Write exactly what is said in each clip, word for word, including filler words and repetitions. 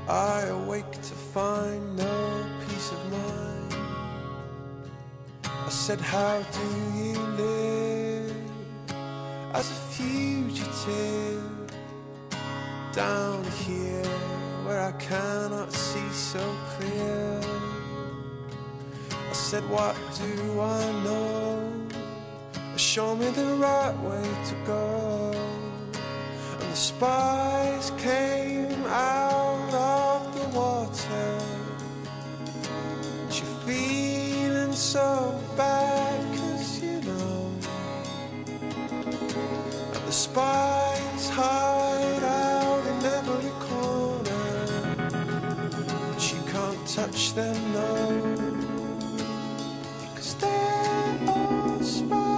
I awake to find no peace of mind. I said, how do you live as a fugitive down here where I cannot see so clear? I said, what do I know? Show me the right way to go. And the spies came out of the water. And you're feeling so bad, 'cause you know. And the spies hide out in every corner, but you can't touch them, no, 'cause they're all spies.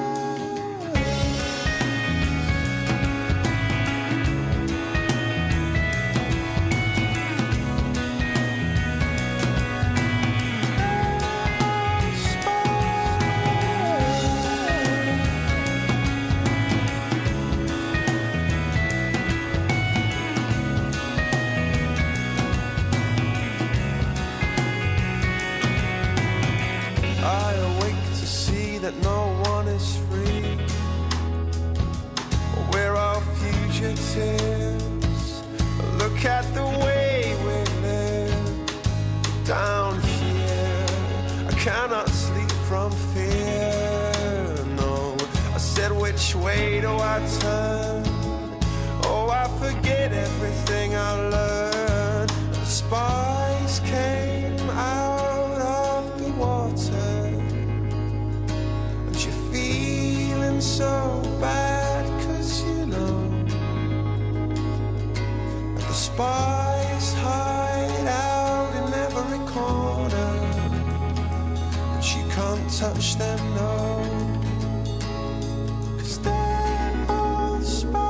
I awake to see that no one is free. We're all fugitives. Look at the way we live down here. I cannot sleep from fear, no. I said, which way do I turn? Oh, I forget everything I learned. The spies came out of the water, and you're feeling so bad, 'cause you know. And the spies hide out in every corner, but you can't touch them, no, 'cause they're all spies.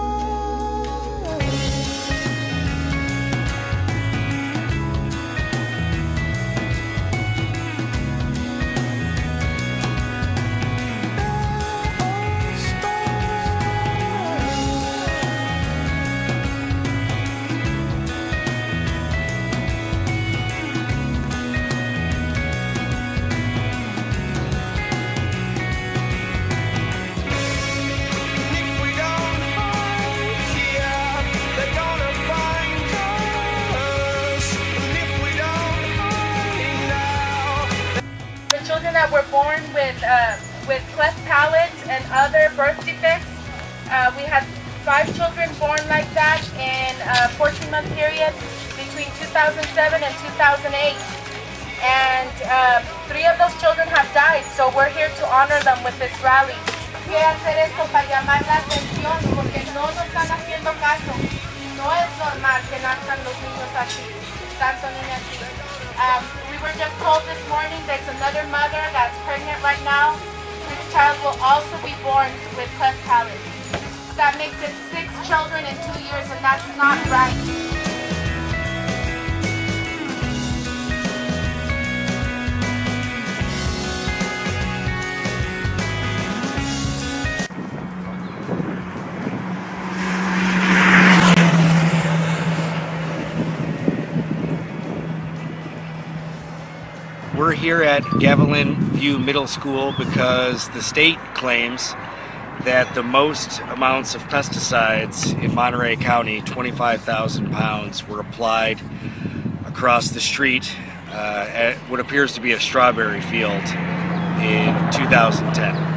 Children that were born with uh, with cleft palates and other birth defects. Uh, we had five children born like that in a fourteen month period between two thousand seven and two thousand eight. And uh, three of those children have died, so we're here to honor them with this rally. Quiero hacer esto para llamar la atención porque no nos están haciendo caso. No es normal que nazcan los niños así, tanto niños así. Um, we were just told this morning there's another mother that's pregnant right now. This child will also be born with cleft palate. That makes it six children in two years, and that's not right. We're here at Gavilan View Middle School because the state claims that the most amounts of pesticides in Monterey County, twenty-five thousand pounds, were applied across the street uh, at what appears to be a strawberry field in two thousand ten.